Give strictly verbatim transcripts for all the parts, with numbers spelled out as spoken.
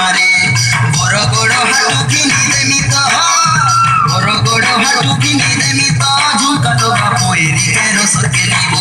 मारे बरगड़ हाटू किनी देमी तो बरगड़ हाटू किनी देमी तो झुमका डोबा पोएरी तेरो सकेलिबो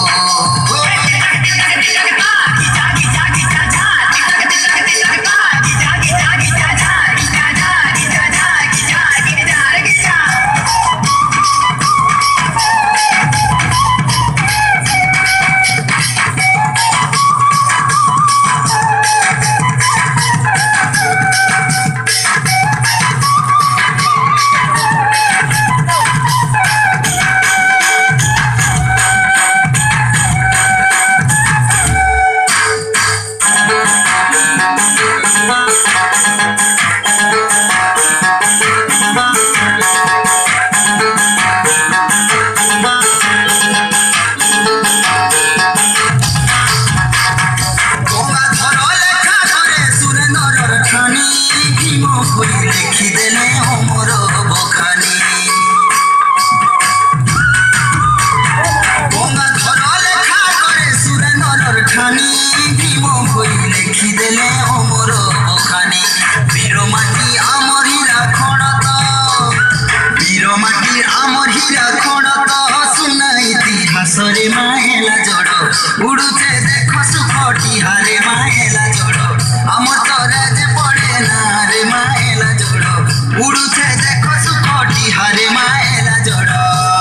सरे माहेला जोड़ो उड़ुचे देखो सुखटी हारे माहेला जोड़ो अमर तो राज पड़े ना रे माहेला जोड़ो उड़ुचे देखो सुखटी हारे माहेला जोड़ो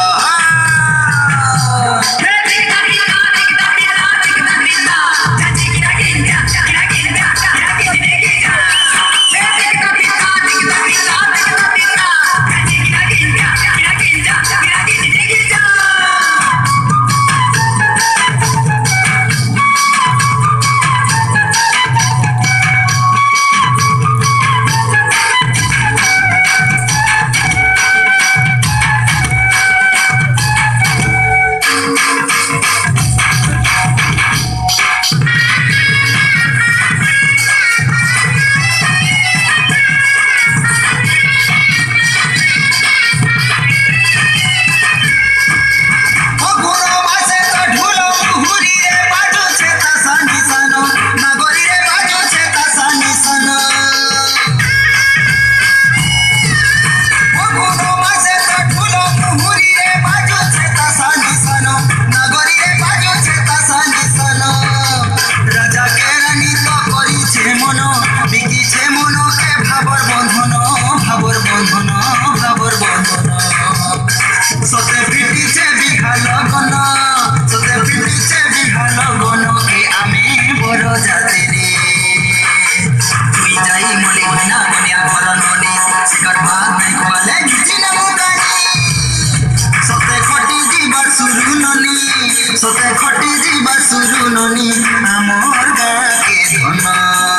सते खटी जीवा सुरु ननी आमर गाके धन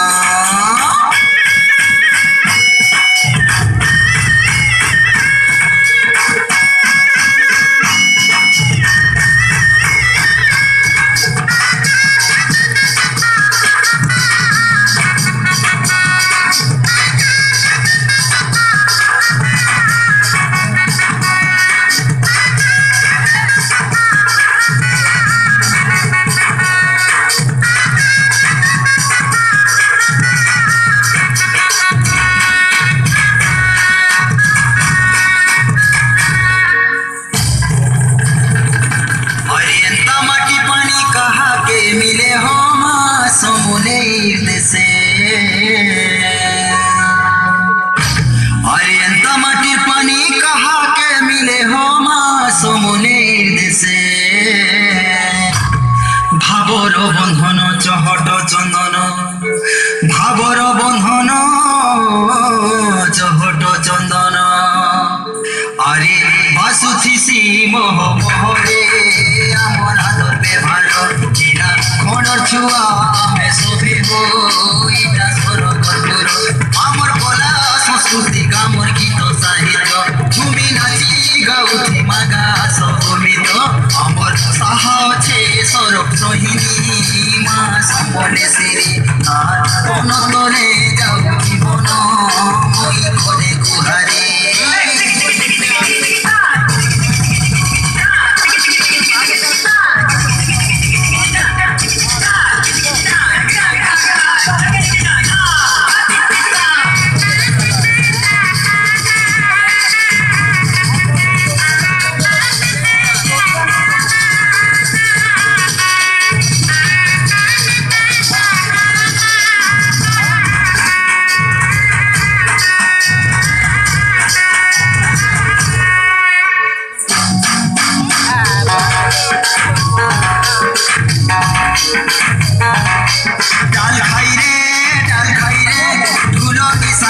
भावर बंधन चहट चंदन भावर बंधन चहट चंदन अरे बासुथी मोह मोहरे आमर आदर व्यवहार किना खणर छुआ आमे सोभिबो इटा स्वर कर्पूर आमर कला संस्कृति गामर गीत साहित्य झुमी नाची गाउथि मागा सभमित आमर साहा छे सरक सहिनी मा सम्बले सिरी आर अनतरे जाऊ जीवन মই करे गुहारे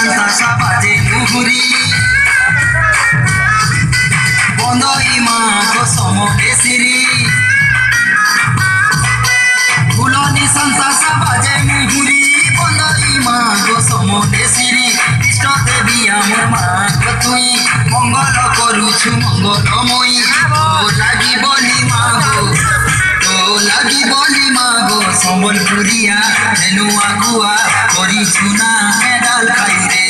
শান্তা সাবাজে মুহুরি বন্দই মা গো সমকেশিরি ফুলনি শান্তা সাবাজে মুহুরি বন্দই মা গো সমকেশিরি কৃষ্ণ দেবী আমার মা গো তুই মঙ্গল করুছু মঙ্গলময়ী তো লাগি বলি মা গো তো লাগি বলি মা গো সম্বলপুরিয়া হেনু আগুয়া করিছু না মেডাল খাই রে